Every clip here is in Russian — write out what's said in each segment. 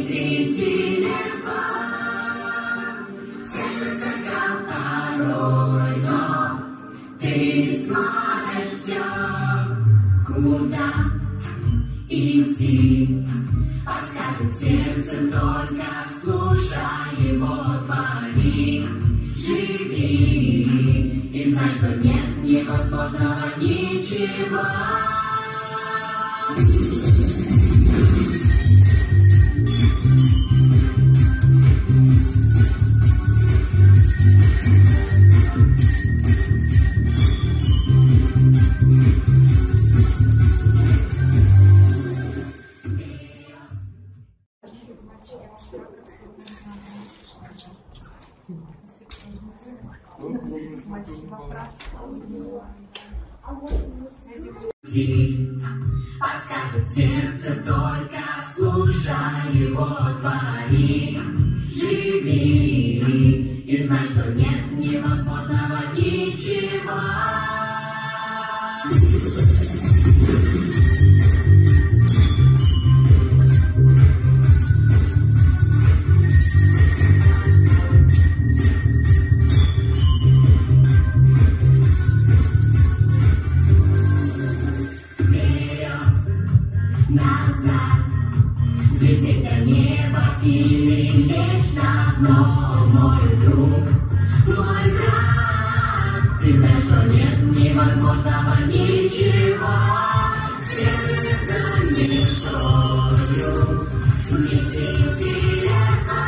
идти легко, цель высока порой, но ты сможешь все. Куда идти, подскажет сердце, только слушай его, твори. Живи и знай, что нет невозможного ничего. Подскажет сердце, только слушай его, твори. Живи и знай, что нет невозможного ничего. Назад, взлететь до неба или лечь на дно, мой друг, мой брат. Ты знаешь, что нет невозможного ничего. Следуй за мечтою, вместе идти легко.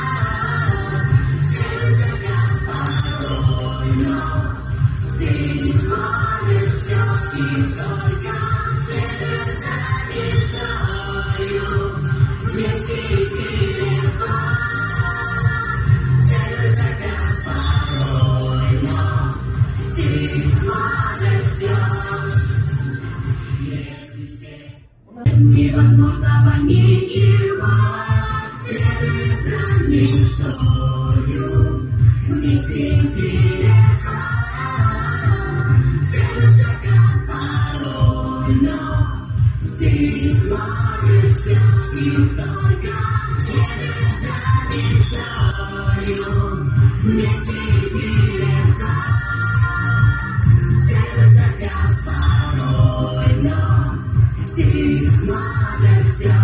Сердце как порой, но ты не сможешь все, и только следуй за мечтою, вместе идти легко. Сердце как порой, но ты сможешь все. Если все невозможного ничего, следуй за мечтою, вместе идти легко. Сердце как порой, но ты сможешь все, и только следуй за мечтою, вместе идти легко. Сердце как порой, но ты сможешь все.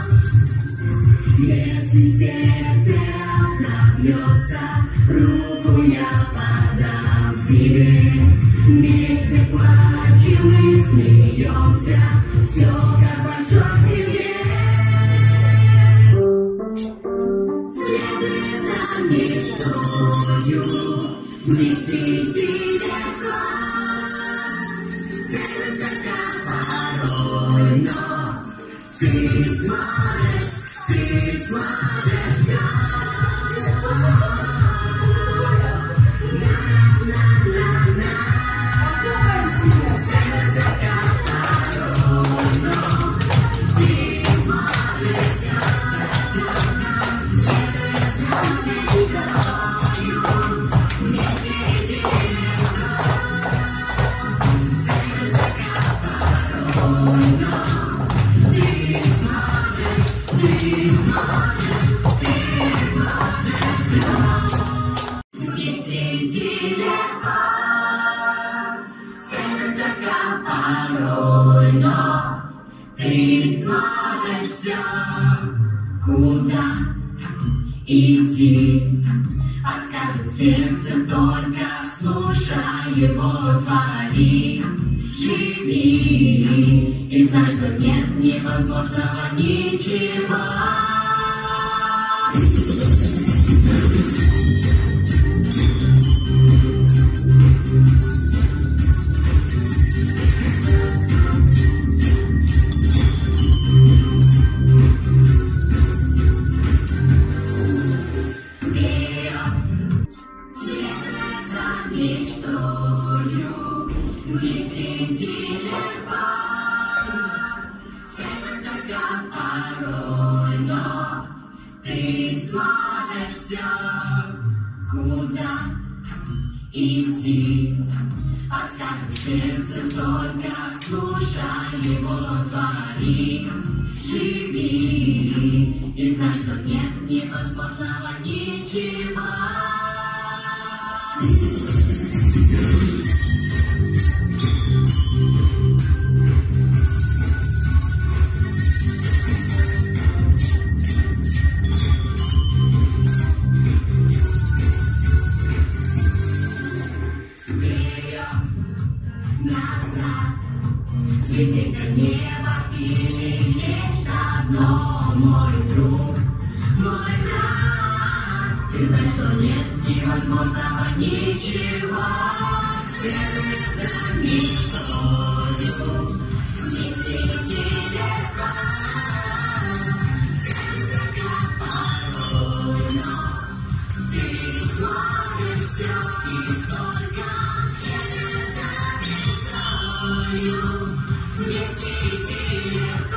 Если сердце разобьется, руку я подам тебе. Вместе плачем и смеемся, все как в большой семье. Следуй за мечтою, вместе идти легко. Сердце как порой, но ты сможешь все. Порой, но ты сможешь все. Куда идти, подскажет сердце, только слушай его, твори. Живи и знай, что нет невозможного ничего. Мечтою, вместе идти легко. Цель высока порой, но ты сможешь все. Куда идти, подскажет сердце, только слушай его, твори. Живи и знай, что Ты знаешь, что нет невозможного ничего. Следуй за мечтою, вместе идти легко. Порой, но ты сможешь все, и только следуй за мечтою, вместе идти легко.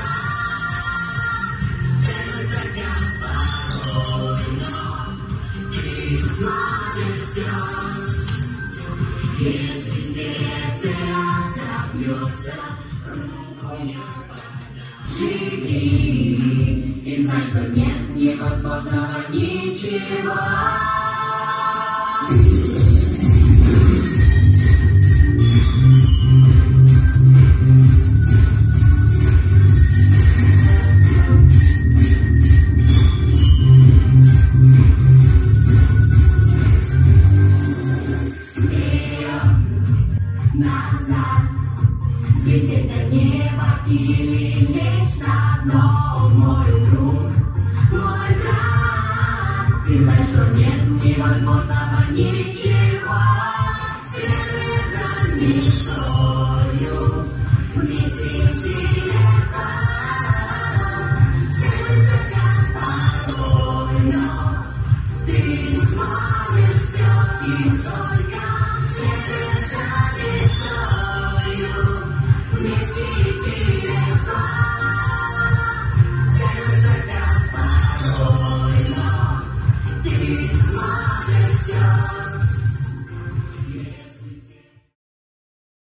Следуй за порой, но ты сможешь все. Если сердце разобьется, руку я подам. Живи и знай, что нет невозможного ничего. Назад, взлететь до неба или лечь на дно, мой друг, мой брат. Ты знаешь, что нет невозможного ничего.